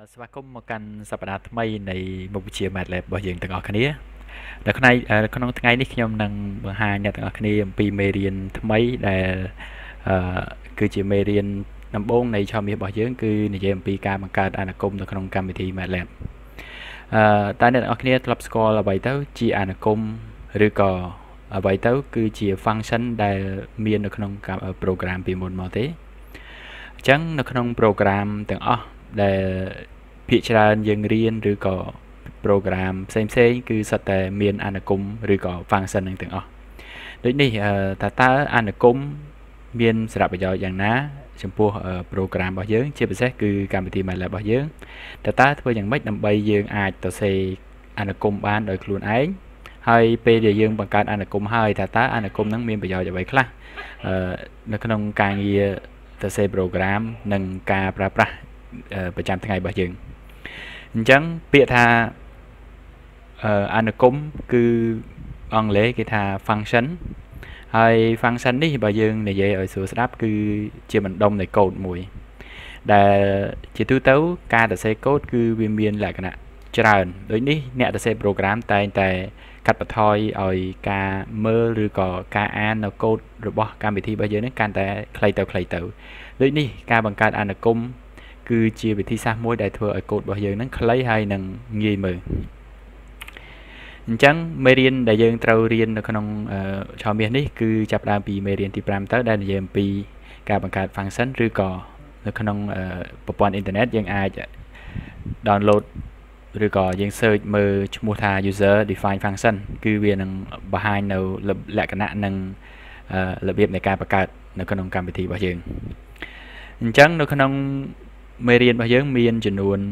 ស្វាគមន៍មកកាន់សប្តាហ៍ថ្មីនៃមុខវិជ្ជា MATLAB របស់យើងទាំងអស់គ្នាក្នុងថ្ងៃនេះខ្ញុំនឹងបង្ហាញអ្នកទាំងអស់គ្នាអំពីមេរៀនថ្មីដែលគឺជាមេរៀនដំបូងនៃឆមាសរបស់យើងគឺនិយាយអំពីការបង្កើតអានុគមនៅក្នុងកម្មវិធី MATLAB តែអ្នកទាំងអស់គ្នាធ្លាប់ស្គាល់អ្វីទៅជាអានុគមឬក៏អ្វីទៅគឺជា function ដែលមាននៅក្នុង program ពីមុនមកទេអញ្ចឹងនៅក្នុង program ទាំងអស់ដែលភាគច្រើនយើងរៀនឬក៏ program ផ្សេងគឺសុទ្ធតែមានអានុគមឬក៏ function នឹងទាំងអស់ដូចនេះតើអានុគមមានសារៈប្រយោជន៍យ៉ាងណាចំពោះ program របស់យើងជាពិសេសគឺកម្មវិធី MATLAB របស់យើងតើធ្វើយ៉ាងម៉េចដើម្បីយើងអាចទៅសេអានុគមបានដោយខ្លួនឯងហើយពេលដែលយើងបង្កើតអានុគមហើយតើអានុគមហ្នឹងមានប្រយោជន៍អ្វីខ្លះនៅក្នុងការងារទៅសេ program និងការប្រើប្រាស់ប្រចាំថ្ងៃរបស់យើងអញ្ចឹងពាក្យថាអានុគមគឺអង់គ្លេសគេថា function ហើយ function នេះបើយើងនិយាយឲ្យស្រួលស្ដាប់គឺជាបណ្ដុំនៃកូដមួយដែលជាទូទៅការសរសេរកូដគឺវាមានលក្ខណៈច្រើនដូចនេះអ្នកសរសេរ program តែងតែកាត់បន្ថយឲ្យការមើលឬក៏ការអាននៅកូដរបស់កម្មវិធីរបស់យើងហ្នឹងកាន់តែខ្លីទៅដូចនេះការបង្កើតអានុគមគឺជាវិធីសាស្ត្រមួយដែលធ្វើឲ្យកូដរបស់យើងហ្នឹងខ្លីហើយនឹងងាយមើលអញ្ចឹងមេរៀនដែលយើងត្រូវរៀននៅក្នុងឆមាសនេះគឺចាប់ផ្ដើមពីមេរៀនទី5ទៅដែលនិយាយអំពីការបង្កើត function ឬក៏នៅក្នុងប្រព័ន្ធអ៊ីនធឺណិតយើងអាច download ឬក៏យើង search មើលឈ្មោះថា user define function គឺវានឹងបង្ហាញនៅលក្ខណៈនិងរបៀបនៃការបង្កើតនៅក្នុងកម្មវិធីរបស់យើងអញ្ចឹងនៅក្នុងមេរៀនរបស់យើងមានចំនួន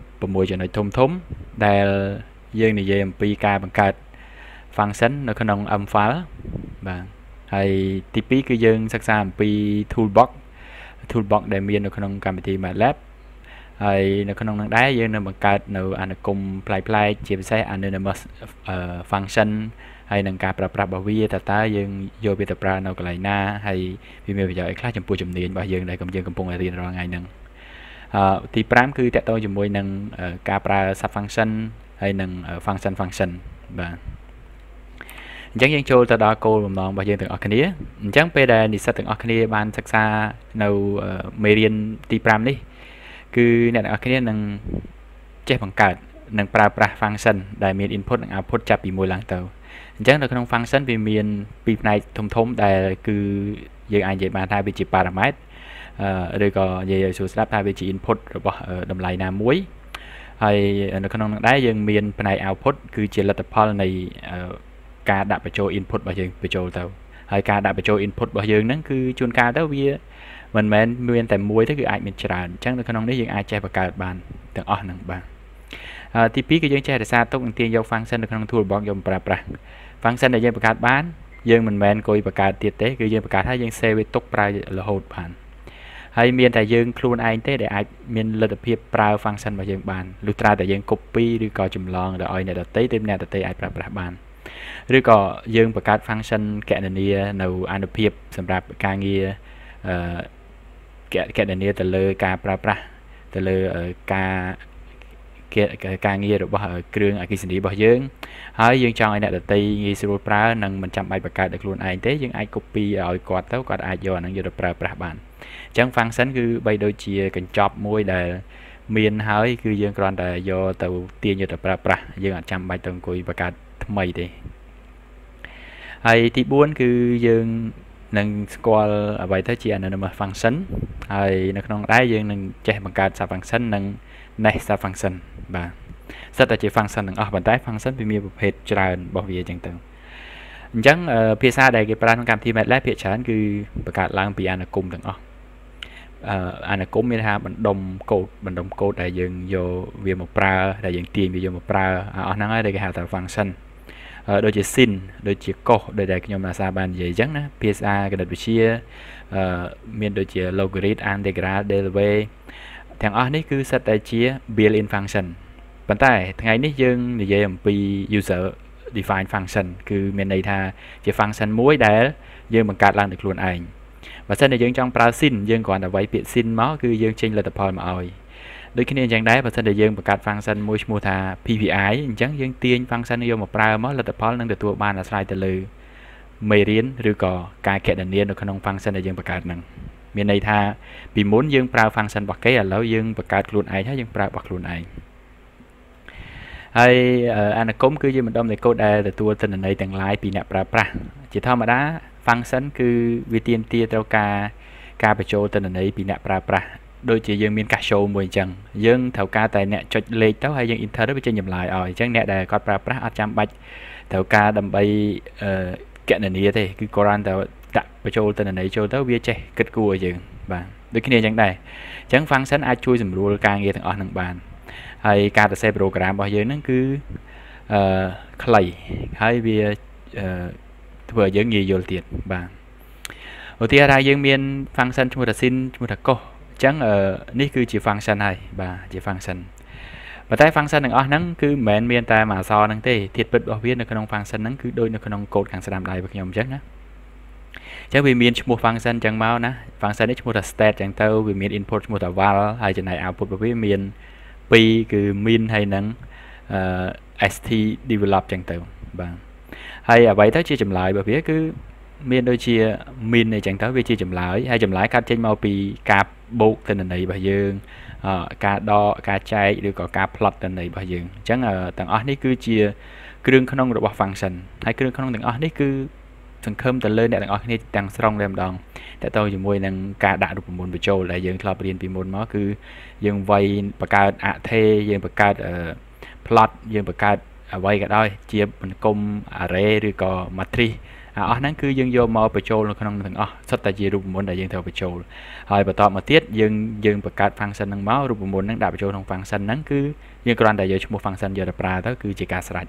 6ចំណុចធំដែលយើងនិយាយអំពីការបង្កើត function នៅក្នុង M file បាទហើយទី2គឺយើងសិក្សាអំពី toolbox ដែលមាននៅក្នុងកម្មវិធី MATLAB ហើយនៅក្នុងនោះដែរយើងនឹងបង្កើតនៅអានុគមប្លែកៗជាពិសេស anonymous function ហើយនឹងការប្រើប្រាស់របស់វាតើយើងយកវាទៅប្រើនៅកន្លែងណាហើយវាមានប្រយោជន៍អីខ្លះចំពោះជំនាញរបស់យើងដែលយើងកំពុងរៀនរាល់ថ្ងៃហ្នឹងទី5គឺតកតងជាមួយនឹងការប្រើ sub function ហើយនឹង function បាទអញ្ចឹងយើងចូលទៅដល់គោលបំណងរបស់យើងទាំងអស់គ្នាអញ្ចឹងពេលដែលនិស្សិតទាំងអស់គ្នាបានសិក្សានៅមេរៀនទី5នេះគឺអ្នកទាំងអស់គ្នានឹងចេះបង្កើតនិងប្រើប្រាស់ function ដែលមាន input និង output ចាប់ពី1ឡើងទៅអញ្ចឹងនៅក្នុង function វាមាន2ផ្នែកធំដែលគឺយើងអាចនិយាយបានថាវាជា parameter ឬក៏និយាយឲ្យស្រួលស្ដាប់ថាវាជា input របស់តម្លៃណាមួយហើយនៅក្នុងនោះដែរយើងមានផ្នែក output គឺជាលទ្ធផលនៃការដាក់បញ្ចូល input របស់យើងបញ្ចូលទៅហើយការដាក់បញ្ចូល input របស់យើងហ្នឹងគឺជួនកាលទៅវាមិនមែនមានតែមួយទេគឺអាចមានច្រើនអញ្ចឹងនៅក្នុងនេះយើងអាចចេះបង្កើតបានទាំងអស់ហ្នឹងបាទទី2គឺយើងចេះរក្សាទុកនិងទាញយក function នៅក្នុង toolbox យកប្រើប្រាស់ function ដែលយើងបង្កើតបានយើងមិនមែនអង្គុយបង្កើតទៀតទេគឺយើងបង្កើតហើយយើង save វាទុកប្រើរហូតបានហើយមានតែយើងខ្លួនឯងទេដែលអាចមានលទ្ធភាពប្រើ function របស់យើងបានលុះត្រាតែយើង copy ឬក៏ចម្លងទៅឲ្យអ្នកដទៃទើបអ្នកដទៃអាចប្រើប្រាស់បានឬក៏យើងបង្កើត function គណនានៅអានុភាពសម្រាប់ការងារគណនាទៅលើការប្រើប្រាស់ទៅលើការងាររបស់គ្រឿងអគ្គិសនីរបស់យើងហើយយើងចង់ឲ្យអ្នកដទៃងាយស្រួលប្រើនិងមិនចាំបាច់បង្កើតដោយខ្លួនឯងទេយើងអាច copy ឲ្យគាត់ទៅគាត់អាចយកអានឹងយកទៅប្រើប្រាស់បានអញ្ចឹង function គឺបីដូចជាកញ្ចប់មួយដែលមានហើយគឺយើងគ្រាន់តែយកទៅទាញយកទៅប្រើប្រាស់យើងអត់ចាំបាច់ទៅអង្គុយបង្កើតថ្មីទេហើយទី4គឺយើងនឹងស្គាល់អ្វីទៅជា anonymous function ហើយនៅក្នុងដែរយើងនឹងចេះបង្កើត sub function និង next sub function បាទសិតតែជា function ទាំងអស់ប៉ុន្តែ function វាមានប្រភេទច្រើនរបស់វាអញ្ចឹងទៅអញ្ចឹងភាសាដែលគេប្រើក្នុងកម្មវិធី MATLAB ភាគច្រើនគឺបង្កើតឡើងពីអានុគមទាំងអស់អានុគមមានថាបណ្ដុំកូដដែលយើងយកវាមកប្រើដែលយើងទាញវាយកមកប្រើអស់ហ្នឹងហើយដែលគេហៅថា function ដូចជា sin ដូចជា cos ដូចដែលខ្ញុំអាសាបាននិយាយអញ្ចឹងណាភាសាគណិតវិទ្យាមានដូចជា logarithm integral derivative ទាំងអស់នេះគឺសិតតែជា built-in function ប៉ុន្តែថ្ងៃនេះយើងនិយាយអំពី user define function គឺមានន័យថាជា function មួយដែលយើងបង្កើតឡើងដោយខ្លួនឯងបើសិនជាយើងចង់ប្រើ sin យើងគ្រាន់តែវាយពាក្យ sin មកគឺយើងចេញលទ្ធផលមកឲ្យដូចគ្នាអញ្ចឹងដែរបើសិនតែយើងបង្កើត function មួយឈ្មោះថា PPI អញ្ចឹងយើងទាញ function យកមកប្រើមកលទ្ធផលនឹងទទួលបានអាស្រ័យទៅលើមេរៀនឬក៏ការគណនានៅក្នុង function ដែលយើងបង្កើតហ្នឹងមានន័យថាពីមុនយើងប្រើ function របស់គេឥឡូវយើងបង្កើតខ្លួនឯងហើយយើងប្រើរបស់ខ្លួនឯងហើយអានុគមគឺជាម្ដុំនៃកូដដែលទទួលទិន្នន័យទាំងឡាយពីអ្នកប្រើប្រាស់ជាធម្មតា function គឺវាទាមទារត្រូវការបញ្ចូលទិន្នន័យពីអ្នកប្រើប្រាស់ដូចជាយើងមានកាស show មួយអញ្ចឹងយើងត្រូវការតែអ្នកចុចលេខទៅហើយយើង enter ទៅវាចេញចម្លើយឲ្យអញ្ចឹងអ្នកដែលគាត់ប្រើប្រាស់អត់ចាំបាច់ត្រូវការដើម្បីគណនាទេគឺគ្រាន់តែដាក់បញ្ចូលទិន្នន័យចូលទៅវាចេះគិតគូរឲ្យយើងបាទដូចគ្នាអញ្ចឹងដែរអញ្ចឹង function អាចជួយសម្រួលការងារទាំងអស់នឹងបានហើយការសរសេរ program របស់យើងហ្នឹងគឺខ្លីហើយវាធ្វើឲ្យយើងងាយយល់ទៀតបាទឧទាហរណ៍យើងមាន function ឈ្មោះថា sin ឈ្មោះថា cos អញ្ចឹងនេះគឺជា function ហើយបាទជា function ប៉ុន្តែ function ទាំងអស់ហ្នឹងគឺមិនមែនមានតែមួយអក្សរហ្នឹងទេធាតុពិតរបស់វានៅក្នុង function ហ្នឹងគឺដូចនៅក្នុងកូដខាងស្ដាំដៃរបស់ខ្ញុំអញ្ចឹងណាអញ្ចឹងវាមានឈ្មោះ function អញ្ចឹងមកណា function នេះឈ្មោះថា state អញ្ចឹងទៅវាមាន input ឈ្មោះថា val ហើយចំណែក output របស់វាមាន2គឺ min ហើយនឹងst develop អញ្ចឹងទៅបាទហើយអ្វីទៅជាចម្លើយរបស់វាគឺមានដូចជា min អញ្ចឹងទៅវាជាចម្លើយហើយចម្លើយកាត់ចេញមកពីការបូកទិន្នន័យរបស់យើងការដកការចែកឬក៏ការ plot ទិន្នន័យរបស់យើងអញ្ចឹងទាំងអស់នេះគឺជាគ្រឿងក្នុងរបស់ function ហើយគ្រឿងក្នុងទាំងអស់នេះគឺសង្ឃឹមទៅលើអ្នកទាំងអស់គ្នាទាំងស្រុងតែម្ដងតើតើជាមួយនឹងការដាក់រូបមន្តបញ្ចូលដែលយើងធ្លាប់រៀនពីមុនមកគឺយើងវាយបង្កើតអថេយើងបង្កើតplot យើងបង្កើតអ្វីក៏ដោយជាបង្គុំ array ឬក៏ matrix អស់ហ្នឹងគឺយើងយកមកបញ្ចូលនៅក្នុងទាំងអស់សុទ្ធតែជារូបមន្តដែលយើងត្រូវបញ្ចូលហើយបន្តមកទៀតយើងបង្កើត function ហ្នឹងមករូបមន្តហ្នឹងដាក់បញ្ចូលក្នុង function ហ្នឹងគឺយើងគ្រាន់តែយកឈ្មោះ function យកទៅប្រើទៅគឺជាការស្រេច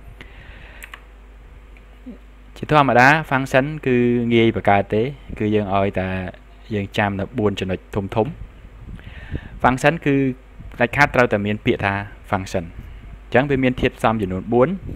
ជាធម្មតា function គឺងាយបង្កើតទេគឺយើងឲ្យតែយើងចាំនៅ4ចំណុចធំ function គឺដាច់ខាតត្រូវតែមានពាក្យថា function អញ្ចឹងវាមានធាតុផ្សំចំនួន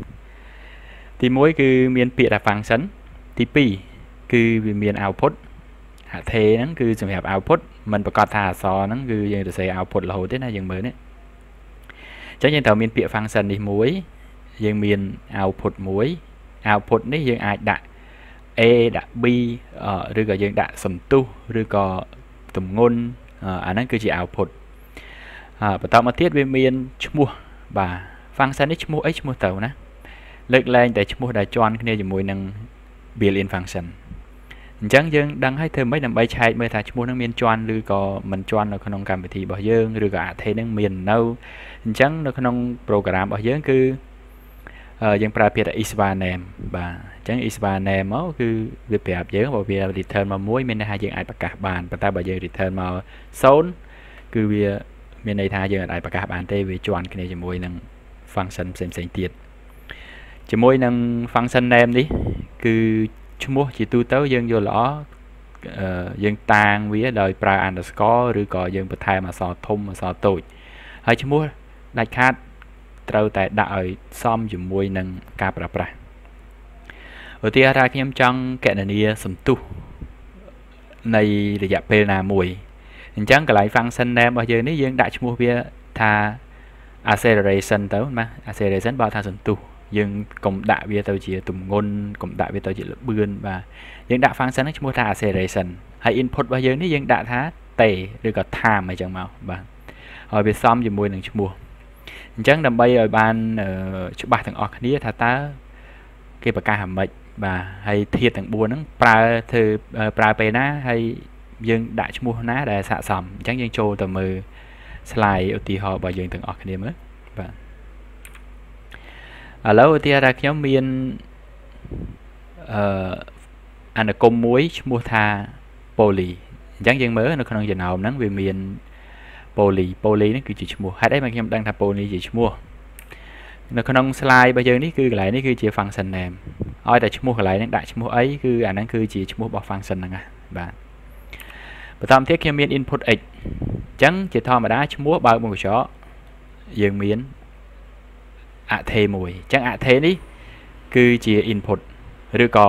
4ទី1គឺមានពាក្យថា function ទី2គឺវាមាន output អថេហ្នឹងគឺសម្រាប់ output មិនប្រកាសថាអក្សរហ្នឹងគឺយើងទៅសេ output រហូតទេណាយើងមើលនេះអញ្ចឹងយើងត្រូវមានពាក្យ function នេះមួយយើងមាន output មួយ output នេះយើងអាចដាក់ a ដាក់ b ឬក៏យើងដាក់សន្ទុះឬក៏ទម្ងន់អាហ្នឹងគឺជា output បន្តមកទៀតវាមានឈ្មោះបាទ function នេះឈ្មោះអីឈ្មោះទៅណាលើកលែងតែឈ្មោះដែលជាន់គ្នាជាមួយនឹង built-in function អញ្ចឹងយើងដឹងហើយធ្វើម៉េចដើម្បីឆែកមើលថាឈ្មោះនឹងមានជាន់ឬក៏មិនជាន់នៅក្នុងកម្មវិធីរបស់យើងឬក៏អថេនឹងមាននៅអញ្ចឹងនៅក្នុង program របស់យើងគឺយើងប្រើពាក្យថា isva name បាទអញ្ចឹង isva name មកគឺវាប្រាប់យើងបើវា return មក1មានន័យថាយើងអាចប្រកាសបានប៉ុន្តែបើយើង return មក0គឺវាមានន័យថាយើងអាចប្រកាសបានទេវាជាន់គ្នាជាមួយនឹង function ផ្សេងៗទៀតជាមួយនឹង function name នេះគឺឈ្មោះជាទូទៅយើងយល់ល្អយើងតាងវាដោយប្រើ underscore ឬក៏យើងបន្ថែមអក្សរធំអក្សរតូចហើយឈ្មោះដាច់ខាតត្រូវតែដាក់ឲ្យសមជាមួយនឹងការប្រើប្រាស់ឧទាហរណ៍ខ្ញុំចង់គណនាសន្ទុះនៃរយៈពេលណាមួយអញ្ចឹងកន្លែង function name របស់យើងនេះយើងដាក់ឈ្មោះវាថា acceleration ទៅណា acceleration បើថាសន្ទុះយើងកុំដាក់វាទៅជាទម្ងន់កុំដាក់វាទៅជាល្បឿនបាទយើងដាក់ function ហ្នឹងឈ្មោះថា acceleration ហើយ input របស់យើងនេះយើងដាក់ថា t ឬក៏ time អញ្ចឹងមកបាទហើយវាសមជាមួយនឹងឈ្មោះអញ្ចឹងដើម្បីឲ្យបានច្បាស់ទាំងអស់គ្នាថាតើគេប្រកាសអាម៉េចបាទហើយធាតុទាំង4ហ្នឹងប្រើពេលណាហើយយើងដាក់ឈ្មោះណាដែលស័ក្តិសមអញ្ចឹងយើងចូលទៅមើល slide ឧទាហរណ៍របស់យើងទាំងអស់គ្នាមើលបាទឥឡូវឧទាហរណ៍ខ្ញុំមានអនុគមមួយឈ្មោះថា poly អញ្ចឹងយើងមើលនៅក្នុងចំណោមហ្នឹងវាមាន poly នេះគឺជាឈ្មោះហេតុអីមកខ្ញុំដឹងថា poly ជាឈ្មោះនៅក្នុង slide របស់យើងនេះគឺកន្លែងនេះគឺជា function name ឲ្យតែឈ្មោះកន្លែងហ្នឹងដាក់ឈ្មោះអីគឺអាហ្នឹងគឺជាឈ្មោះរបស់ function ហ្នឹងណាបាទបន្តមកទៀតខ្ញុំមាន input x អញ្ចឹងជាធម្មតាឈ្មោះបើកមុខកញ្ចក់យើងមានអថេមួយអញ្ចឹងអថេនេះគឺជា input ឬក៏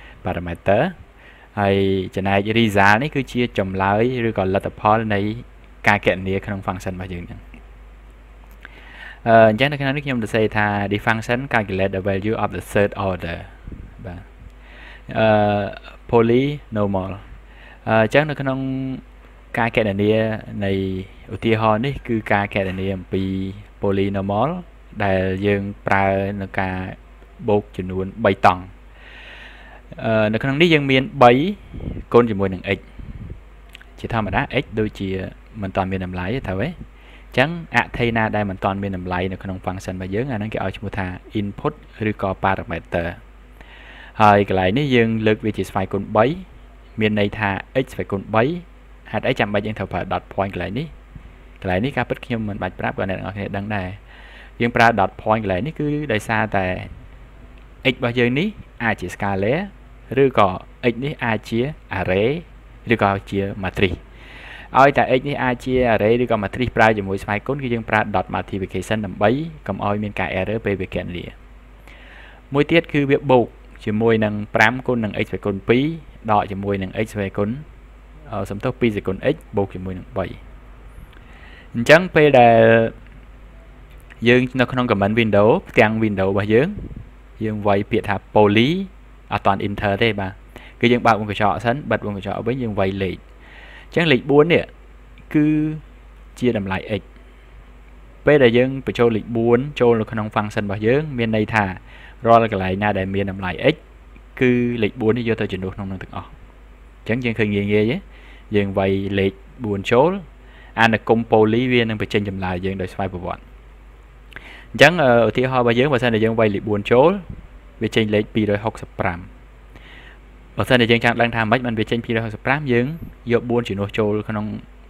parameter ហើយចំណែក result នេះគឺជាចម្លើយឬក៏លទ្ធផលនៃការកណនីក្នុង function របស់យើងហ្នឹងអញ្ចឹងនៅក្នុងនេះខ្ញុំទៅសេថា the function calculate the value of the third order បាទ polynomial អញ្ចឹងនៅក្នុងការកណនីនៃឧទាហរណ៍នេះគឺការកណនីអំពី polynomial ដែលយើងប្រើនៅការបូកចំនួន3តង់នៅក្នុងនេះយើងមាន3គុណជាមួយនឹង x ជាធម្មតា x ដូចជាមិនតាន់មានតម្លៃទេត្រូវទេអញ្ចឹងអថេណាដែលមិនតាន់មានតម្លៃនៅក្នុង function របស់យើងអាហ្នឹងគេឲ្យឈ្មោះថា input ឬក៏ parameter ហើយកន្លែងនេះយើងលើកវាជាស្វ័យគុណ3មានន័យថា x ស្វ័យគុណ3ហេតុអីចាំបាច់យើងត្រូវប្រើ dot point កន្លែងនេះការពិតខ្ញុំមិនបាច់ប្រាប់ក៏អ្នកនរគ្នាដឹងដែរយើងប្រើ dot point កន្លែងនេះគឺដោយសារតែ x របស់យើងនេះអាចជា scalar ឬក៏ x នេះអាចជា array ឬក៏ជា matrix ឲ្យតែ x នេះអាចជា array ឬក៏ matrix ប្រើជាមួយស្វ័យគុណគឺយើងប្រើ dot multiplication ដើម្បីកុំឲ្យមានការ error ពេលវាកណនីមួយទៀតគឺវាបូកជាមួយនឹង5គុណនឹង x ស្វ័យគុណ2ដកជាមួយនឹង x ស្វ័យគុណសំទោស2សេគុណ x បូកជាមួយនឹង3អញ្ចឹងពេលដែលយើងនៅក្នុង command window ផ្ទាំង window របស់យើងវាយពាក្យថា poly អត់តាន់ enter ទេបាទគឺយើងបើកវងកញ្ចក់សិនបិទវងកញ្ចក់វិញយើងវាយលេខអញ្ចឹងលេខ4នេះគឺជាតម្លៃ x ពេលដែលយើងបញ្ចូលលេខ4ចូលនៅក្នុង function របស់យើងមានន័យថារាល់កន្លែងណាដែលមានតម្លៃ x គឺលេខ4នេះយកទៅជំនួសក្នុងនឹងទាំងអស់អញ្ចឹងយើងឃើញងាយទេយើងវាយលេខ4ចូលអានគុំ poly វានឹងបញ្ចេញចម្លើយយើងដោយស្វ័យប្រវត្តិអញ្ចឹងឧទាហរណ៍របស់យើងបើសិនជាយើងវាយលេខ4ចូលវាចេញលេខ265បើសិនជាយើងចង់ដឹងថាម៉េចបានវាចេញ265យើងយក4ជំនួសចូលក្នុង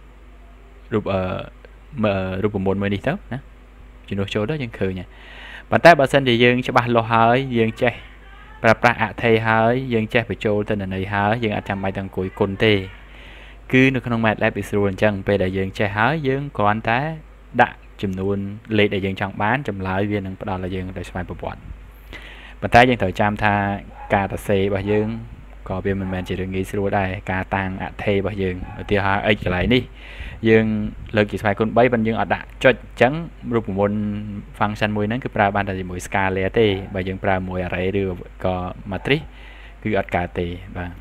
រូបមន្តមួយនេះទៅណាជំនួសចូលទៅយើងឃើញហើយប៉ុន្តែបើសិនជាយើងច្បាស់លាស់ហើយយើងចេះប្រើប្រាស់អថេហើយយើងចេះបញ្ចូលទិន្នន័យហើយយើងអាចចាំបាច់ទាំងអង្គុយគុណទេគឺនៅក្នុង MATLAB វាស្រួលអញ្ចឹងពេលដែលយើងចេះហើយយើងគ្រាន់តែដាក់ចំនួនលេខដែលយើងចង់បានចម្លើយវានឹងផ្ដល់ឲ្យយើងដោយស្វ័យប្រវត្តិប៉ុន្តែយើងត្រូវចាំថាការសរសេររបស់យើងក៏វាមិនមែនជារឿងងាយស្រួលដែរការតាំងអថេរបស់យើងឧទាហរណ៍ x កន្លែងនេះយើងលើកជាស្វ័យគុណ3ប៉ុន្តែយើងអត់ដាក់ចុចអញ្ចឹងរូបមន្ត function មួយហ្នឹងគឺប្រើបានតែជាមួយ scalar ទេបើយើងប្រើមួយ array ឬក៏ matrix គឺអត់កើតទេបាទ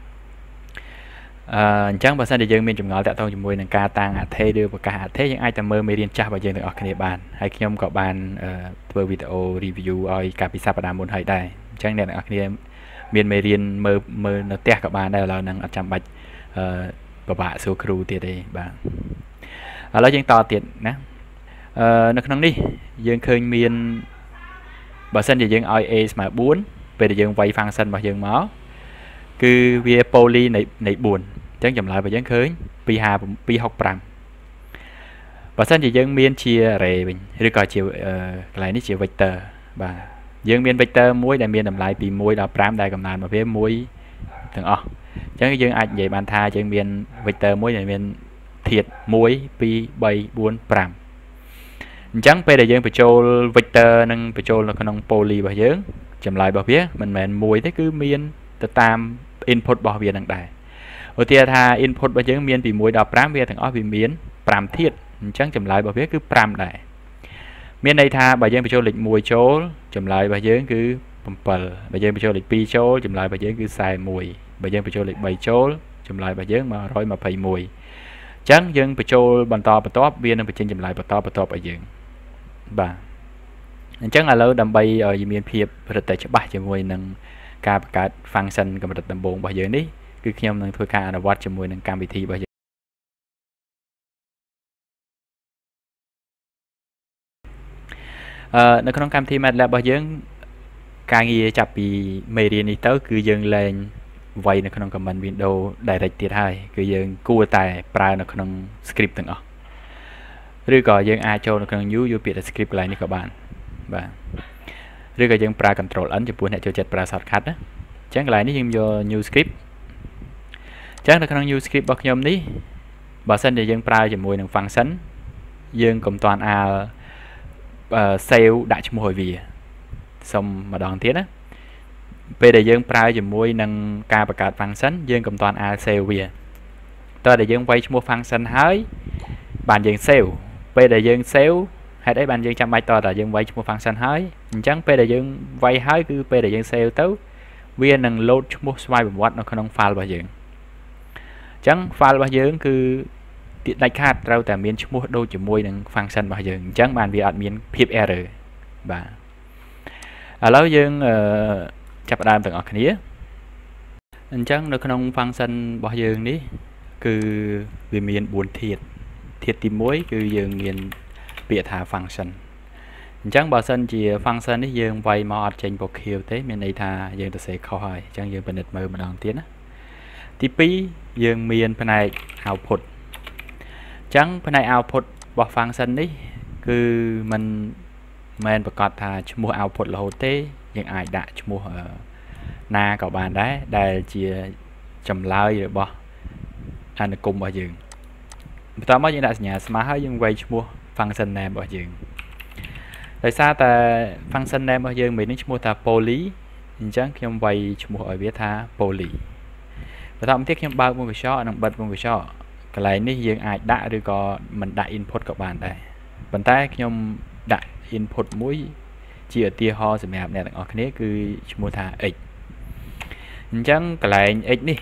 អញ្ចឹងបើសិនជាយើងមានចម្ងល់តាក់ទងជាមួយនឹងការតាំងអថេឬប្រកាសអថេយើងអាចតែមើលមេរៀនចាស់របស់យើងទាំងអស់គ្នាបានហើយខ្ញុំក៏បានធ្វើវីដេអូ review ឲ្យកាលពីសប្តាហ៍មុនហើយដែរអញ្ចឹងអ្នកទាំងអស់គ្នាមានមេរៀនមើលនៅផ្ទះក៏បានដែរឥឡូវហ្នឹងអត់ចាំបាច់ពិបាកសួរគ្រូទៀតទេបាទឥឡូវយើងតទៀតណានៅក្នុងនេះយើងឃើញមានបើសិនជាយើងឲ្យ a ស្មើ4ពេលដែលយើងវាយ function របស់យើងមកគឺវា poly នៃ4អញ្ចឹងចម្លើយរបស់យើងឃើញ265បើសិនជាយើងមានជា array វិញឬក៏ជាកន្លែងនេះជា vector បាទយើងមាន vector មួយដែលមានតម្លៃពី1ដល់5ដែលកំណើនមកវា1ទាំងអស់អញ្ចឹងយើងអាចនិយាយបានថាយើងមាន vector មួយដែលមានធាតុ1 2 3 4 5អញ្ចឹងពេលដែលយើងបញ្ចូល vector និងបញ្ចូលនៅក្នុង poly របស់យើងចម្លើយរបស់វាមិនមែន1ទេគឺមានទៅតាម input របស់វានឹងដែរឧទាហរណ៍ថា input របស់យើងមានពី1ដល់5វាទាំងអស់វាមាន5ធាតុអញ្ចឹងចម្លើយរបស់វាគឺ5ដែរមានន័យថាបើយើងបញ្ចូលលេខ1ចូលចម្លើយរបស់យើងគឺ7បើយើងបញ្ចូលលេខ2ចូលចម្លើយរបស់យើងគឺ41បើយើងបញ្ចូលលេខ3ចូលចម្លើយរបស់យើង121អញ្ចឹងយើងបញ្ចូលបន្តបន្ទាប់វានឹងបញ្ចេញចម្លើយបន្តឲ្យយើងបាទអញ្ចឹងឥឡូវដើម្បីឲ្យមានភាពរឹតតែច្បាស់ជាមួយនឹងការបង្កើត function កម្រិតដំបូងរបស់យើងនេះគឺខ្ញុំនឹងធ្វើការអនុវត្តជាមួយនឹងកម្មវិធីរបស់យើងនៅក្នុងកម្មវិធី MATLAB របស់យើងការងារចាប់ពីមេរៀននេះទៅគឺយើងលែងវាយនៅក្នុង command window direct ទៀតហើយគឺយើងគួរតែប្រើនៅក្នុង script ទាំងអស់ឬក៏យើងអាចចូលនៅក្នុង new យកពាក្យថា script កន្លែងនេះក៏បានបាទឬក៏យើងប្រើ control n ចំពោះអ្នកចូលចិត្តប្រើ shortcut ណាអញ្ចឹងកន្លែងនេះយើងយក new script អញ្ចឹងនៅក្នុង new script របស់ខ្ញុំនេះបើសិនជាយើងប្រើជាមួយនឹង function យើងកុំតាន់អាលsave ដាក់ឈ្មោះឲ្យវាសុំម្ដងទៀតណាពេលដែលយើងប្រើជាមួយនឹងការបង្កើត function យើងកុំតាន់អាល save វាตอนเดี๋ยวยังไว้ชั่วโมงฟังสันหายบานยังเซลไปเดี๋ยวยังเซลให้ได้บานยังจำใบต่อแต่ยังไว้ชั่วโมงฟังสันหายจังไปเดี๋ยวยังไว้หายคือไปเดี๋ยวยังเซลเต้าเวียนหนึ่งโหลดชั่วโมงสบายแบบวัดnóขนมไฟล์บางอย่างจังไฟล์บางอย่างคือติดได้คาดเราแต่เมียนชั่วโมงโดยจะมวยหนึ่งฟังสันบางอย่างจังบานวีอัดเมียนเพียบแอร์เลยบ่าแล้วยังจับได้ต่างออกนี้จังnóขนมฟังสันบางอย่างนี้คือวิมีนบุญเทียดเทียดตีมวยคือยังเมียนเปียถาฟังสันจังบางสันจีฟังสันนี่ยังไวมาอัดเจนบกเขียวเต้เมียนในทายังตัวเสกเขาหายจังยังเป็นเด็ดมือมาดองเตี้ยนะที่ปียังเมียนภายในเอาผดจังภายในเอาผดบอกฟังสันนี่คือมันแมนประกอบทาชั่วโมงเอาผดเราเต้ยังอายด่าชั่วโมงนากับบานได้ได้จีจำลายหรือบ่อันcùng bao giờตอนมายังได้สัญญาสมาร์ทยังไว้ชั่วโมงฟังสันแนมbao giờ tại sao taฟังสันแนมbao giờ mình nóiชั่วโมงta polyจังยังไว้ชั่วโมงở viết tha poly và thậm chíยังbao một cái shot nằm bật một cái shot cái nàyนี่ยังai đã được có mình đã input các bạn đây bản tayยังđã input mũi chỉ ở tia ho sẽ mẹp này ở cái nàyคือชั่วโมงtha xจังcái này xนี่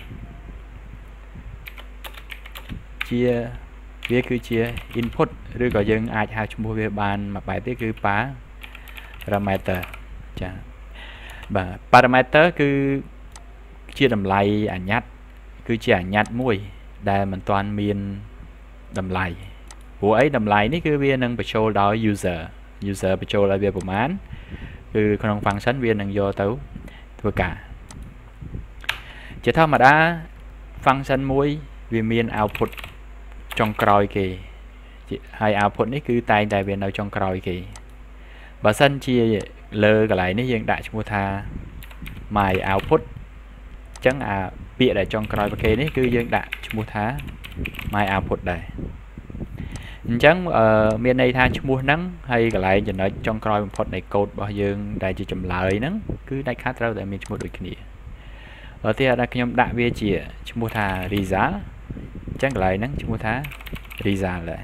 chia việcคือchia input หรือก็ยังอาจหาชั่วโมงเวบานมาไปที่คือ parameter จ้ะบ่า parameter คือchia đầm lầy ảnh nhátคือchia ảnh nhát mũiได้มันตอนเมียนดำไหลหัวไอ้ดำไหลนี่คือเวียนนึงไปโชว์ดอย user ไปโชว์อะไรเวียประมาณคือขนมฟังก์ชันเวียนนึงโยเต้าตัวกาจะเท่ามาได้ฟังก์ชันมุ้ยเวียนเมียน output trong còi kì hay outputនេះគឺតែងតែវានៅចុងក្រោយគេបើសិនជាលើកន្លែងនេះយើងដាក់ឈ្មោះថា my output អញ្ចឹងអាពាក្យដែលចុងក្រោយរបស់គេនេះគឺយើងដាក់ឈ្មោះថា my output ដែរអញ្ចឹងមានន័យថាឈ្មោះហ្នឹងហើយកន្លែងចំណុចចុងក្រោយបំផុតនៃកូដរបស់យើងដែលជាចម្លើយហ្នឹងគឺដាច់ខាតត្រូវតែមានឈ្មោះដូចគ្នាឧទាហរណ៍ដែលខ្ញុំដាក់វាជាឈ្មោះថា result chẳng lại nắng chúng ta result lại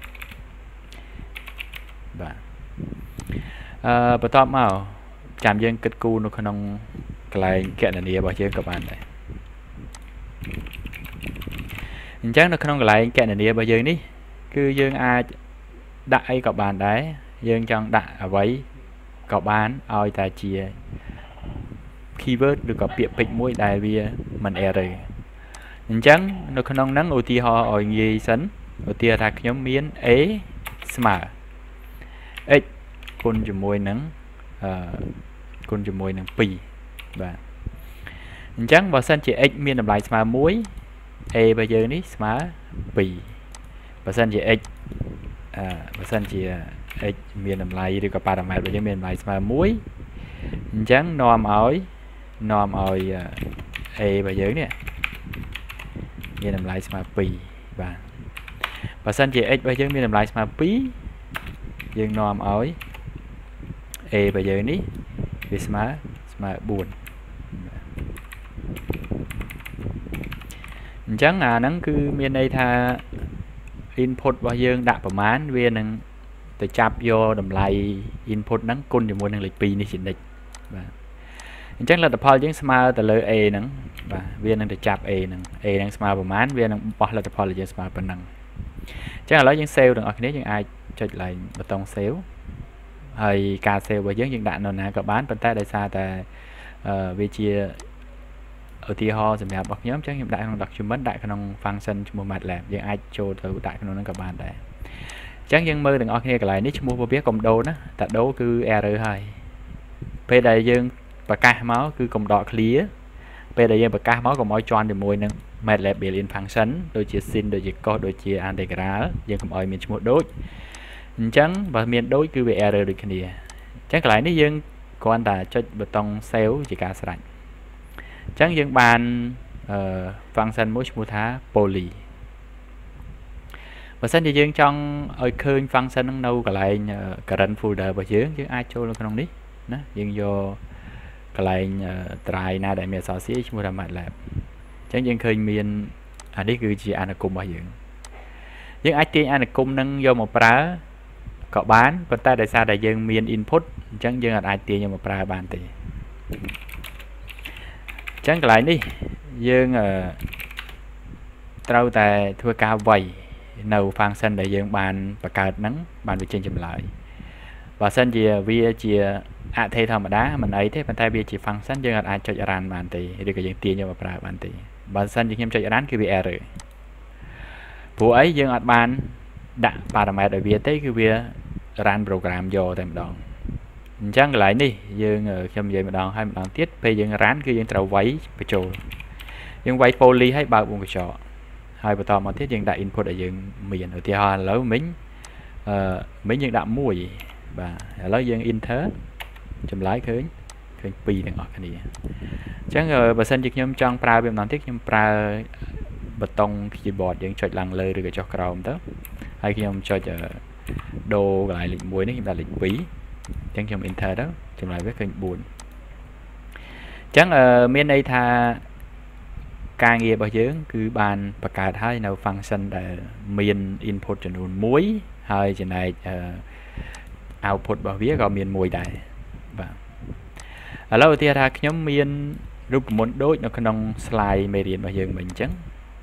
và bắt top màu chạm dân kết cu nó không lại kẹt là nia bảo chơi các bạn này chắc nó không lại kẹt là nia bao giờ ní cứ dương ai đại các bạn đấy dương trong đại ở vậy các bạn oi ta chia keyword được có biệt bệnh mũi đại vì mình rồi chẳng nó không nắng ưu tiên họ ở gì sẵn ưu tiên là nhóm miếng ế smart x con chùm môi nắng con chùm môi nắng pi và chẳng vào sân chỉ x miếng làm lại smart muối e bây giờ ní smart pi và sân chỉ x và sân chỉ x miếng làm lại được có parameter bây giờ miếng lại smart muối chẳng norm ỏi e bây giờ nè miền làm lại smart pi và sân chỉ x bây giờ miền làm lại smart pi dương norm ỏi e bây giờ ní vì smart buồn chẳng nắng cứ miền đây tha input bao dương đặtประมาณ viên nâng từ chạp vô đầm lại input nắng côn thì mua năng lực pi này chỉ địch chắc là tập hợp những smart từ lời e nắng và viên năng được chạp e năng smartประมาณ viên năng bỏ là tập hợp là những smart phần năng chắc là lấy những sale đừng ở cái những ai cho lại bật tông sale hay ca sale và những đạn nào nè các bán bên tay đại xa tại vì chia ở tia ho thì mẹ bọc nhóm chắc hiện đại không đặc trưng đại không phăng sân một mặt làm những ai cho từ đại không các bạn đấy chắc dân mơ đừng ở kia lại nick mua biết cộng đô đó tại đấu cứ r2 p đại dương và ca máu cứ cộng đỏ clear p đại dương và ca máu còn mỗi tròn thì môi nâng mệt lẹp bị liên phăng sân đôi chia xin đôi chia có đôi chia antegra dân cầm oi miền một đôi trắng và miền đối cứ bị r được cái này chắc lại nick dân có anh ta cho bê tông xéo chỉ cả sạch chẳng dân bàn phăng sân mỗi một thá poly và sân thì dương trong ở khơi phăng sân nâu cả lại current folder và dưới chứ ai cho luôn không đi nó dương vô cả lại trai na đại mẹ xóa xí mua ra mặt lại chẳng dân khơi miền នេះគឺជាអានុគមរបស់យើងអាចទាញអានុគមនឹងយកមកប្រើក៏បានប៉ុន្តែដោយសារតែយើងមាន input អញ្ចឹងយើងអាចទាញយកមកប្រើបានទេអញ្ចឹងកន្លែងនេះយើងត្រូវតែធ្វើការវាយនៅ function ដែលយើងបានបង្កើតហ្នឹងបានបញ្ចេញចម្លើយបើសិនជាវាជាអថេធម្មតាមិនអីទេប៉ុន្តែវាជា function យើងអាចចុច run បានទេឬក៏យើងទាញយកមកប្រើបានទេបើសិនជាខ្ញុំចុច run គឺវា error ព្រោះអីយើងអត់បានដាក់ parameter ឲ្យវាទេគឺវា run program យកតែម្ដងអញ្ចឹងកន្លែងនេះយើងខ្ញុំនិយាយម្ដងហើយម្ដងទៀតពេលយើង run គឺយើងត្រូវវាយបញ្ចូលយើងវាយ poly ឲ្យបើកវងកញ្ចក់ហើយបន្តមកទៀតយើងដាក់ input ឲ្យយើងមានឧទាហរណ៍ឥឡូវមិញយើងដាក់1បាទឥឡូវយើង enter ចម្លើយឃើញ2ទាំងអស់គ្នាអញ្ចឹងបើសិនជាខ្ញុំចង់ប្រើវាម្ដងទៀតខ្ញុំប្រើប៊ូតុង keyboard យើងចុចឡើងលើឬក៏ចុះក្រោមទៅហើយខ្ញុំចុចដូរកន្លែងលេខ1នេះខ្ញុំដាក់លេខ2អញ្ចឹងខ្ញុំ enter ទៅចម្លើយវាឃើញ4អញ្ចឹងមានន័យថាការងាររបស់យើងគឺបានបង្កើតហើយនៅ function ដែលមាន input ចំនួន1ហើយចំណែកoutput របស់វាក៏មាន1ដែរបាទឥឡូវឧទាហរណ៍ថាខ្ញុំមានរូបមន្តដូចនៅក្នុង slide មេរៀនរបស់យើងវិញអញ្ចឹង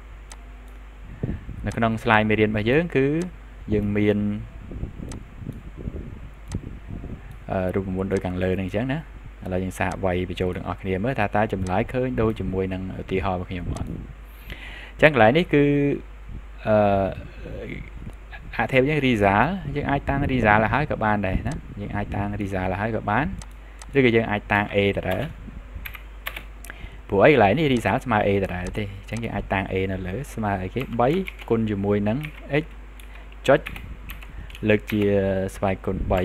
នៅក្នុង slide មេរៀនរបស់យើងគឺយើងមានរូបមន្តដូចខាងលើហ្នឹងអញ្ចឹងណាឥឡូវយើងសាកវាយបញ្ចូលទាំងអស់គ្នាមើលថាតើចម្លើយឃើញដូចជាមួយនឹងឧទាហរណ៍របស់ខ្ញុំអត់អញ្ចឹងកន្លែងនេះគឺអធិបយើង result យើងអាចតាំង result ឲ្យហើយក៏បានដែរណាយើងអាចតាំង result ឲ្យហើយក៏បានឬក៏យើងអាចតាំង a ដដែលព្រោះអីកន្លែងនេះ result ស្មើ a ដដែលទេអញ្ចឹងយើងអាចតាំង a នៅលើស្មើអីគេ3គុណជាមួយនឹង x ចុចលើកជាស្វ័យគុណ3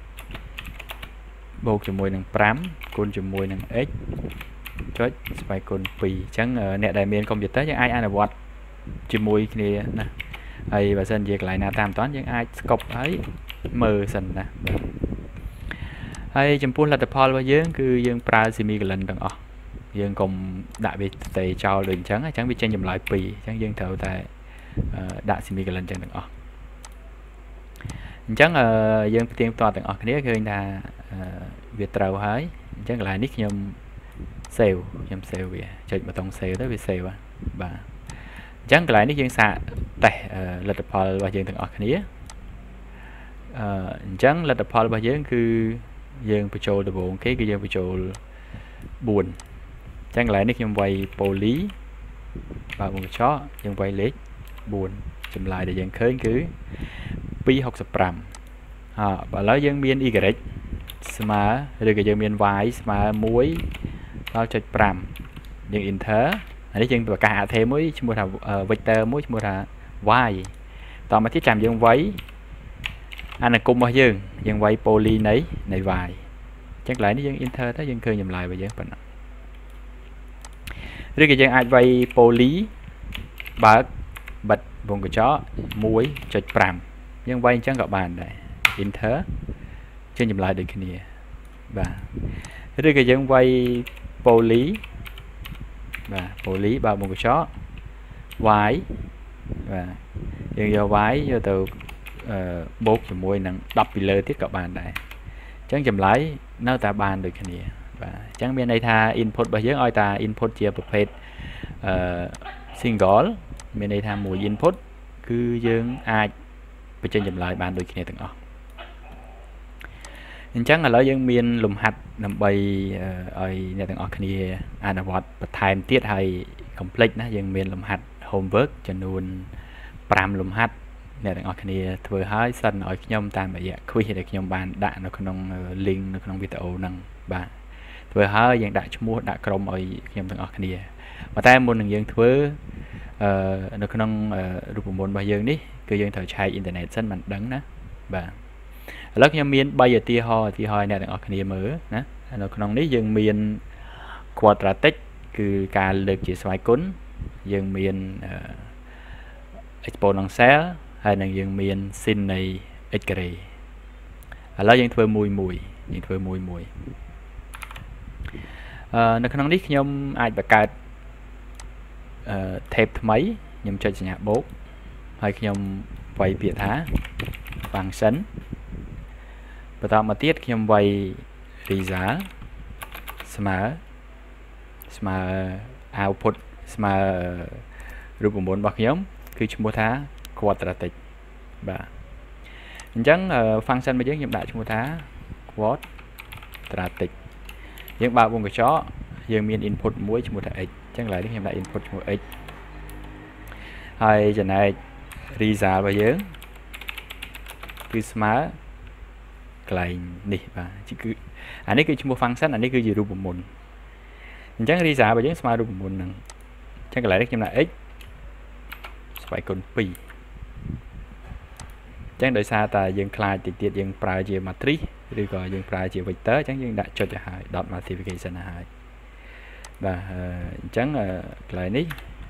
បូកជាមួយនឹង5គុណជាមួយនឹង x ចុចស្វ័យគុណ2អញ្ចឹងអ្នកដែលមានកុំព្យូទ័រយើងអាចអនុវត្តជាមួយគ្នាណាហើយបើសិនជាកន្លែងណាតាមអត់តាន់យើងអាចស្កប់ហើយមើលសិនណាហើយចំពោះលទ្ធផលរបស់យើងគឺយើងប្រើ semicolon ទាំងអស់យើងកុំដាក់វាទៅចោលដូចអញ្ចឹងវាចេញចម្លើយ2អញ្ចឹងយើងត្រូវតែដាក់ semicolon អញ្ចឹងទាំងអស់អញ្ចឹងយើងផ្ទៀងផ្ទាត់ទាំងអស់គ្នាឃើញថាវាត្រូវហើយអញ្ចឹងកន្លែងនេះខ្ញុំ save វាចុចប៊ូតុង save ទៅវា save បាទអញ្ចឹងកន្លែងនេះយើងសាកតេស្តលទ្ធផលរបស់យើងទាំងអស់គ្នាអញ្ចឹងលទ្ធផលរបស់យើងគឺយើងបញ្ចូលដំបូងគេគឺយើងបញ្ចូល4អញ្ចឹងកន្លែងនេះខ្ញុំវាយ poly បើវងកញ្ចក់យើងវាយលេខ4ចម្លើយដែលយើងឃើញគឺ265ឥឡូវយើងមាន y ស្មើឬក៏យើងមាន y ស្មើ1.5យើង enter អានេះយើងប្រកាសអថេមួយឈ្មោះថា vector មួយឈ្មោះថា y តមកទៀតចាំយើងវាយអានុគមរបស់យើងវាយ poly នៃ y អញ្ចឹងកន្លែងនេះយើង enter ទៅយើងឃើញចម្លើយរបស់យើងប៉ុណ្ណឹងឬក៏យើងអាចវាយ poly បើកបិទវងកញ្ចក់ 1.5 យើងវាយអញ្ចឹងក៏បានដែរ enter ចេញចម្លើយដូចគ្នាបាទឬក៏យើងវាយ poly បាទ poly បើកវងកញ្ចក់ y បាទយើងយក y យកទៅបូកជាមួយនឹង10ពីលើទៀតក៏បានដែរអញ្ចឹងចម្លើយនៅតែបានដូចគ្នាបាទអញ្ចឹងមានន័យថា input របស់យើងឲ្យតែ input ជាប្រភេទsingle មានន័យថាមួយ input គឺយើងអាចបញ្ចេញចម្លើយបានដូចគ្នាទាំងអស់អញ្ចឹងឥឡូវយើងមានលំហាត់ដើម្បីឲ្យអ្នកទាំងអស់គ្នាអនុវត្តបន្ថែមទៀតហើយ complete ណាយើងមានលំហាត់ homework ចំនួន5លំហាត់អ្នកទាំងអស់គ្នាធ្វើហើយសិនឲ្យខ្ញុំតាមរយៈ quiz ដែលខ្ញុំបានដាក់នៅក្នុង link នៅក្នុងវីដេអូហ្នឹងបាទធ្វើហើយយើងដាក់ឈ្មោះដាក់ក្រុមឲ្យខ្ញុំទាំងអស់គ្នាប៉ុន្តែមុននឹងយើងធ្វើនៅក្នុងរូបមន្តរបស់យើងនេះគឺយើងត្រូវឆែកអ៊ីនធឺណិតសិនមិនដឹងណាបាទឥឡូវខ្ញុំមាន3ឧទាហរណ៍អ្នកទាំងអស់គ្នាមើលណានៅក្នុងនេះយើងមាន quadratic គឺការលើកជាស្វ័យគុណយើងមាន exponential ហើយនឹងយើងមាន sin នៃ x ការ៉េឥឡូវយើងធ្វើមួយនៅក្នុងនេះខ្ញុំអាចបង្កើត tab ថ្មីអ nhầm cho nhà bố hay nhầm vay biệt thá vàng sấn và tạo mà tiết nhầm vay rì giá smart output smartรูปมนต์របស់ខ្ញុំគឺឈ្មោះថា quadratic បាទអញ្ចឹង function របស់យើងខ្ញុំដាក់ឈ្មោះថា quadratic យើងបើកវងកញ្ចក់យើងមាន input មួយឈ្មោះថា x អញ្ចឹងឡើយនេះខ្ញុំដាក់ input ឈ្មោះ x ហើយចំណែក result របស់យើងគឺស្មើកន្លែងនេះបាទគឺអានេះគឺឈ្មោះ function អានេះគឺជារូបមន្តអញ្ចឹង result របស់យើងស្មើរូបមន្តហ្នឹងអញ្ចឹងកន្លែងនេះខ្ញុំដាក់ x ស្វ័យគុណ2អញ្ចឹងដោយសារតែយើងខ្លាចតិចទៀតយើងប្រើជា matrix ឬក៏យើងប្រើជា vector អញ្ចឹងយើងដាក់ចុចទៅហើយ dot multiplication ទៅហើយបាទអញ្ចឹងកន្លែងនេះ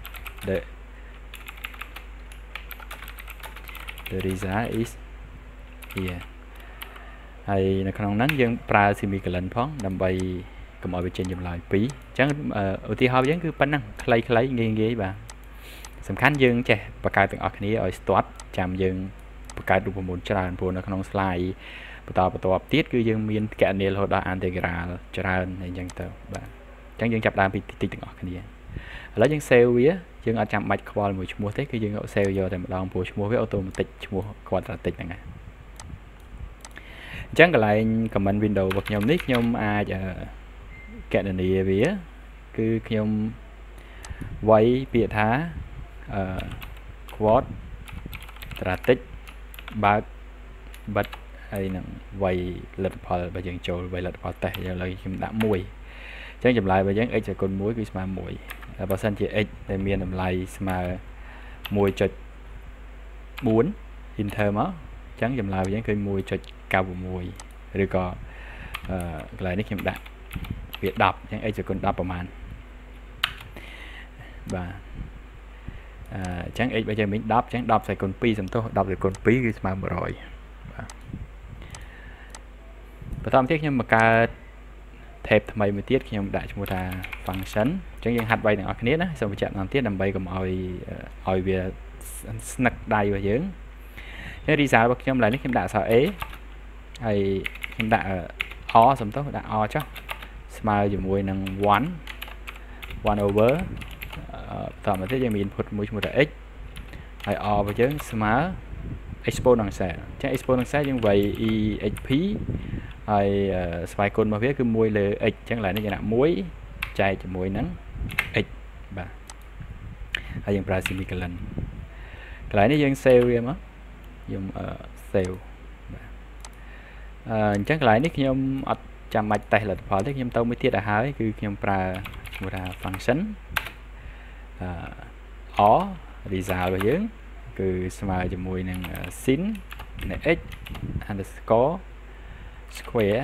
the result is here ហើយនៅក្នុងហ្នឹងយើងប្រើ semicolon ផងដើម្បីកុំឲ្យវាចេញចម្លើយ2អញ្ចឹងឧទាហរណ៍យើងគឺប៉ុណ្ណឹងខ្លីៗងាយៗបាទសំខាន់យើងចេះបង្កើតទាំងអស់គ្នាឲ្យស្ទាត់ចាំយើងបង្កើតរូបមន្តច្រើនព្រោះនៅក្នុង slide បន្តទៀតគឺយើងមានគណនារហូតដល់ integral ច្រើនអញ្ចឹងទៅបាទអញ្ចឹងយើងចាប់ដើមពីតិចទាំងអស់គ្នាឥឡូវយើង save វាយើងអត់ចាំបាច់ខ្វល់មួយឈ្មោះទេគឺយើង save យកតែម្ដងព្រោះឈ្មោះវា automatic ឈ្មោះ quadratic ហ្នឹងហើយអញ្ចឹងកន្លែង comment window របស់ខ្ញុំនេះខ្ញុំអាចគណនាវាគឺខ្ញុំវាយពាក្យថា quadratic បើកបិទហើយនឹងវាយលទ្ធផលរបស់យើងចូលវាយលទ្ធផលតេស្តឥឡូវខ្ញុំដាក់1អញ្ចឹងចម្លើយរបស់យើង x គុណ1គឺស្មើ1ហើយបើសិនជា x ដែលមានតម្លៃស្មើ 1.4 enter មកអញ្ចឹងចម្លើយរបស់យើងគឺ 1.96 ឬក៏កន្លែងនេះខ្ញុំដាក់វា10អញ្ចឹង x គុណ10ប្រហែលបាទអញ្ចឹង x របស់យើងមាន10អញ្ចឹង10សេគុណ2សំទោស10សេគុណ2គឺស្មើ100បាទបន្តមកទៀតខ្ញុំបង្កើត tab ថ្មីមួយទៀតខ្ញុំដាក់ឈ្មោះថា function អញ្ចឹងយើងហាត់វាយទាំងអស់គ្នាណាសូមបញ្ជាក់ម្ដងទៀតដើម្បីកុំឲ្យវាស្នឹកដៃរបស់យើងហើយ result របស់ខ្ញុំឡើយនេះខ្ញុំដាក់អក្សរ A ហើយខ្ញុំដាក់ R សំទោសដាក់ R ចុះស្មើជាមួយនឹង1 over តមកទៀតយើងមាន input មួយឈ្មោះថា x ហើយ R របស់យើងស្មើ exponential អញ្ចឹង exponential យើងវាយ exp ហើយស្វ័យគុណរបស់វាគឺ1លើ x អញ្ចឹងឡើយនេះយើងដាក់1ចែកជាមួយនឹង x បាទហើយយើងប្រើ semicolon កន្លែងនេះយើង save វាមកខ្ញុំsave បាទអញ្ចឹងកន្លែងនេះខ្ញុំអត់ចាំបាច់តេស្តលទ្ធផលទេខ្ញុំទៅមួយទៀតឲ្យហើយគឺខ្ញុំប្រើឈ្មោះថា function r result របស់យើងគឺស្មើជាមួយនឹង sin នៃ x underscore square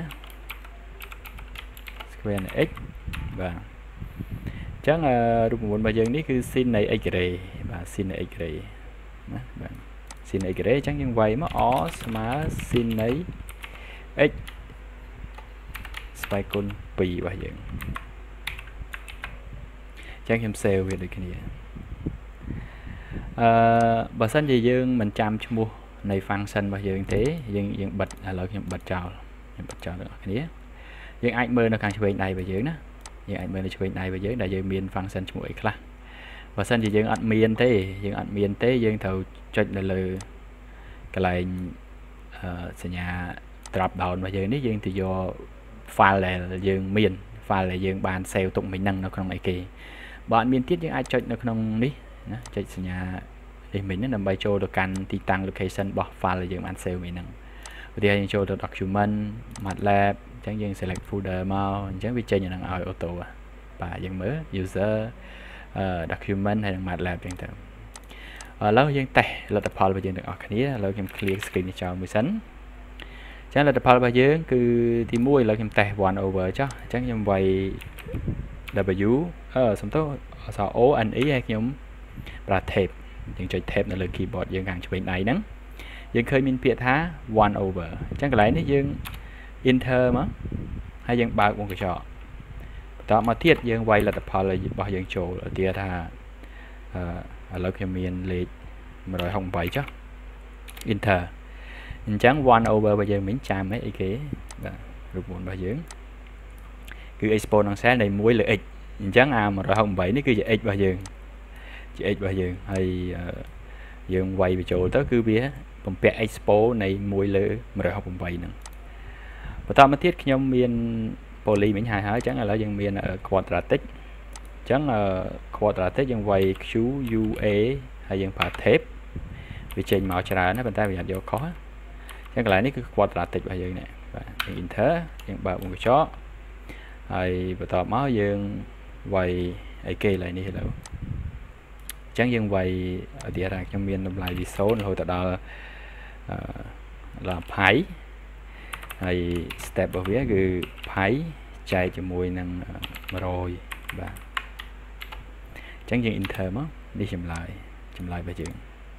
នៃ x បាទអញ្ចឹងរូបមន្តរបស់យើងនេះគឺ sin នៃ x ray បាទ sin នៃ x ray ណាបាទ sin នៃ x ray អញ្ចឹងយើងវាយមក r ស្មើ sin នៃ x ស្វ័យគុណ2របស់យើងអញ្ចឹងខ្ញុំ save វាដូចគ្នាបើសិនជាយើងមិនចាំឈ្មោះនៃ function របស់យើងទេយើងបិទឥឡូវខ្ញុំបិទចោលទាំងអស់គ្នាយើងអាចមើលនៅខាងឆ្វេងដៃរបស់យើងណាយើងអាចមើលនៅឆ្វេងដៃរបស់យើងដែលយើងមាន function ឈ្មោះអីខ្លះបើសិនជាយើងអត់មានទេយើងត្រូវចុចនៅលើកន្លែងសញ្ញា drop down របស់យើងនេះយើងទៅយក file ដែលយើងមាន file ដែលយើងបាន save ទុកមិញហ្នឹងនៅក្នុងអីគេបើអត់មានទៀតយើងអាចចុចនៅក្នុងនេះណាចុចសញ្ញានេះមិញហ្នឹងដើម្បីចូលទៅកាន់ទីតាំង location របស់ file ដែលយើងបាន save មិញហ្នឹងឧទាហរណ៍យើងចូលទៅ document MATLAB អញ្ចឹងយើង select folder មកអញ្ចឹងវាចេញអាហ្នឹងឲ្យ auto បាទយើងមើល user document ហើយនឹង MATLAB អញ្ចឹងទៅឥឡូវយើងតេស្តលទ្ធផលរបស់យើងទាំងអស់គ្នាឥឡូវខ្ញុំ clear screen នេះចោលមួយសិនអញ្ចឹងលទ្ធផលរបស់យើងគឺទី1ឥឡូវខ្ញុំតេស្ត1 over ចុះអញ្ចឹងខ្ញុំវាយ w សំទោសអក្សរ o n e ហើយខ្ញុំប្រើ tab យើងចុច tab នៅលើ keyboard យើងខាងឆ្វេងដៃហ្នឹងយើងឃើញមានពាក្យថា1 over អញ្ចឹងកន្លែងនេះយើង enter មកហើយយើងបើកវងកញ្ចក់បន្តមកទៀតយើងវាយលទ្ធផលរបស់យើងចូលឧទាហរណ៍ថាឥឡូវខ្ញុំមានលេខ168ចុះ enter អញ្ចឹង 1 over របស់យើងមិញចាំអីគេបាទរូបមន្តរបស់យើងគឺ exponential នៃ1លើ x អញ្ចឹងអា168នេះគឺជា x របស់យើងជា x របស់យើងហើយយើងវាយបញ្ចូលទៅគឺវាបំពាក់ expo នៃ1លើ168ហ្នឹងបន្តមកទៀតខ្ញុំមាន poly មិញហើយអញ្ចឹងឥឡូវយើងមាន quadratic អញ្ចឹង quadratic យើងវាយ q u a ហើយយើងប្រើ tape វាចេញមកច្រើនណាស់ប៉ុន្តែវាអត់យកខុសអញ្ចឹងកន្លែងនេះគឺ quadratic របស់យើងនេះបាទ enter យើងបើកមុខកញ្ចក់ហើយបន្តមកយើងវាយអីគេឡើយនេះឥឡូវអញ្ចឹងយើងវាយឧទាហរណ៍ខ្ញុំមានតម្លៃពី0រហូតដល់ផៃហើយ step របស់វាគឺផៃចែកជាមួយនឹង100បាទអញ្ចឹងយើង enter មកនេះចម្លើយរបស់យើង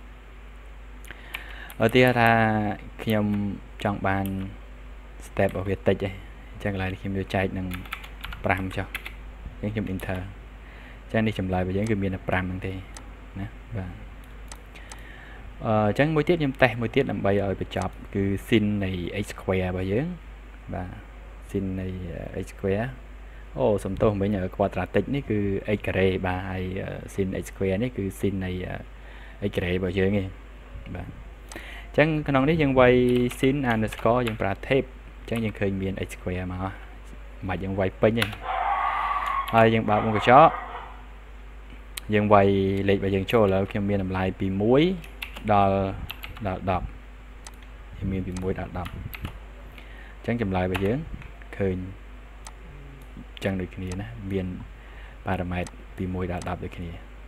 ឧទាហរណ៍ថាខ្ញុំចង់បាន step របស់វាតិចឯងអញ្ចឹងកន្លែងនេះខ្ញុំយកចែកនឹង5ចុះអញ្ចឹងខ្ញុំ enter អញ្ចឹងនេះចម្លើយរបស់យើងគឺមានតែ5ហ្នឹងទេណាបាទអញ្ចឹងមួយទៀតខ្ញុំតេស្តមួយទៀតដើម្បីឲ្យបញ្ចប់គឺ sin នៃ x square របស់យើងបាទ sin នៃ x square អូសំទោសមិញ quadratic នេះគឺ x ការ៉េបាទហើយ sin x square នេះគឺ sin នៃ x ការ៉េរបស់យើងឯងបាទអញ្ចឹងក្នុងនេះយើងវាយ sin underscore យើងប្រើ tape អញ្ចឹងយើងឃើញមាន x square មកមិនយើងវាយពេញទេហើយយើងបើកមុខកញ្ចក់យើងវាយលេខរបស់យើងចូលឥឡូវខ្ញុំមានតម្លៃពី1ដល់10ខ្ញុំមានពី1ដល់10អញ្ចឹងចម្លើយរបស់យើងឃើញអញ្ចឹងដូចគ្នាណាមានប៉ារ៉ាម៉ែត្រពី1ដល់10ដូចគ្នា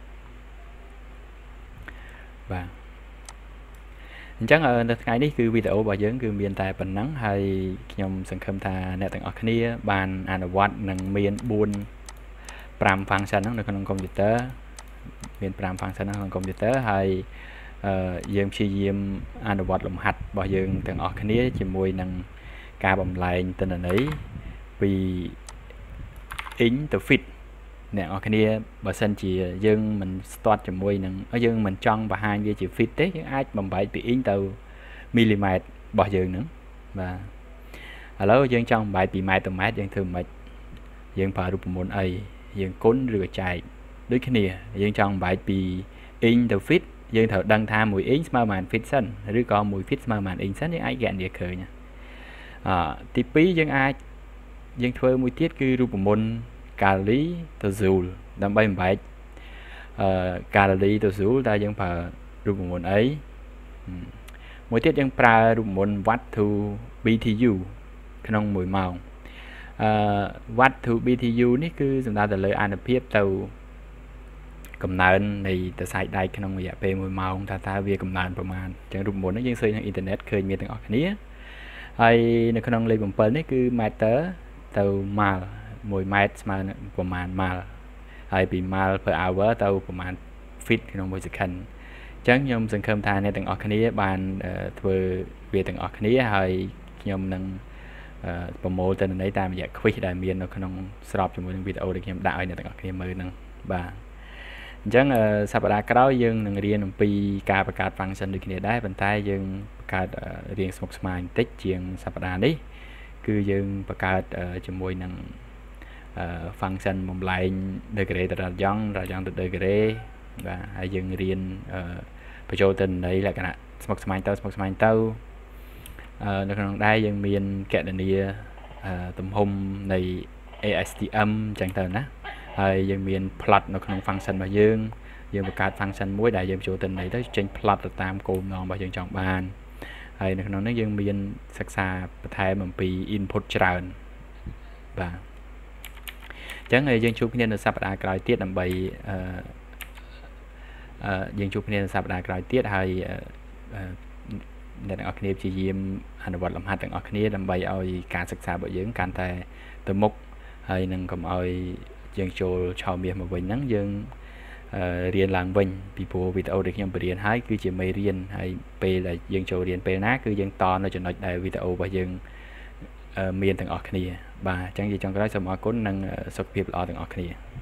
បាទអញ្ចឹងនៅថ្ងៃនេះគឺវីដេអូរបស់យើងគឺមានតែប៉ុណ្ណឹងហើយខ្ញុំសង្ឃឹមថាអ្នកទាំងអស់គ្នាបានអនុវត្តនិងមាន5 function ហ្នឹងនៅក្នុងកុំព្យូទ័រមាន5 function ហ្នឹងក្នុងកុំព្យូទ័រហើយយើងព្យាយាមអនុវត្តលំហាត់របស់យើងទាំងអស់គ្នាជាមួយនឹងការបំលែងទិន្នន័យពី int ទៅ fit អ្នកនរគ្នាបើសិនជាយើងមិនស្ទាត់ជាមួយនឹងយើងមិនចង់បង្ហាញវាជា fit ទេយើងអាចបំបែកពី int ទៅ millimeter របស់យើងហ្នឹងបាទឥឡូវយើងចង់បំបែកពី ម៉ែត្រទៅម៉ែត្រយើងធ្វើមិនខ្មិចយើងប្រើរូបមន្តអីយើងគុណឬក៏ចែកដូចគ្នាយើងចង់បំបែកពី int ទៅ fit យើងត្រូវដឹងថា1 int ស្មើប៉ុន្មាន fit សិនឬក៏1 fit ស្មើប៉ុន្មាន int សិនយើងអាចគណនាឃើញទី2យើងធ្វើមួយទៀតគឺរូបមន្ត calorie ទៅ joule ដើម្បីបំបែកcalorie ទៅ joule តើយើងប្រើរូបមន្តអីមួយទៀតយើងប្រើរូបមន្ត watt to BTU ក្នុង1ម៉ោងwatt to BTU នេះគឺសំដៅទៅលើអានុភាពទៅកំណើននៃសរសៃដែកក្នុងរយៈពេល1ម៉ោងតើវាកំណើនប្រមាណអញ្ចឹងរូបមន្តនេះយើងឃើញក្នុងអ៊ីនធឺណិតឃើញមានទាំងអស់គ្នាហើយនៅក្នុងលេខ7នេះគឺ meter ទៅ mile 1ម៉ែត្រស្មើនឹងប្រមាណ mile ហើយពី mile per hour ទៅប្រមាណ feet ក្នុង1 second អញ្ចឹងខ្ញុំសង្ឃឹមថាអ្នកទាំងអស់គ្នាបានធ្វើវាទាំងអស់គ្នាហើយខ្ញុំនឹងប្រមូលទិន្នន័យតាមរយៈ quiz ដែលមាននៅក្នុងស្របជាមួយនឹងវីដេអូដែលខ្ញុំដាក់ឲ្យអ្នកទាំងអស់គ្នាមើលហ្នឹងបាទអញ្ចឹងសប្តាហ៍ក្រោយយើងនឹងរៀនអំពីការបង្កើត function ដូចគ្នាដែរប៉ុន្តែយើងបង្កើតរៀងស្មុគស្មាញបន្តិចជាងសប្តាហ៍នេះគឺយើងបង្កើតជាមួយនឹងfunction បំលែង degree ទៅរ៉ាយ៉ង់ទៅ degree បាទហើយយើងរៀនបញ្ចូលទិន្នន័យលក្ខណៈស្មុគស្មាញទៅនៅក្នុងដែរយើងមានគណនាទំហំនៃ ASTM អញ្ចឹងទៅណាហើយយើងមាន plot នៅក្នុង function របស់យើងបង្កើត function មួយដែលយើងបញ្ចូលទិន្នន័យទៅចេញ plot ទៅតាមគោលបំណងរបស់យើងចង់បានហើយនៅក្នុងនោះយើងមានសិក្សាបន្ថែមអំពី input ច្រើនបាទអញ្ចឹងយើងជួបគ្នានៅសប្តាហ៍ក្រោយទៀតដើម្បីយើងជួបគ្នានៅសប្តាហ៍ក្រោយទៀតហើយអ្នកទាំងអស់គ្នាព្យាយាមអនុវត្តលំហាត់ទាំងអស់គ្នាដើម្បីឲ្យការសិក្សារបស់យើងកាន់តែទៅមុខហើយនឹងកុំឲ្យយើងចូលឆោមាសមកវិញហ្នឹងយើងរៀនឡើងវិញពីព្រោះវីដេអូដែលខ្ញុំបង្រៀនហើយគឺជាមេរៀនហើយពេលដែលយើងចូលរៀនពេលណាគឺយើងតនៅចំណុចដែលវីដេអូរបស់យើងមានទាំងអស់គ្នាបាទអញ្ចឹងជាចុងក្រោយសូមអរគុណនិងសុខភាពល្អទាំងអស់គ្នា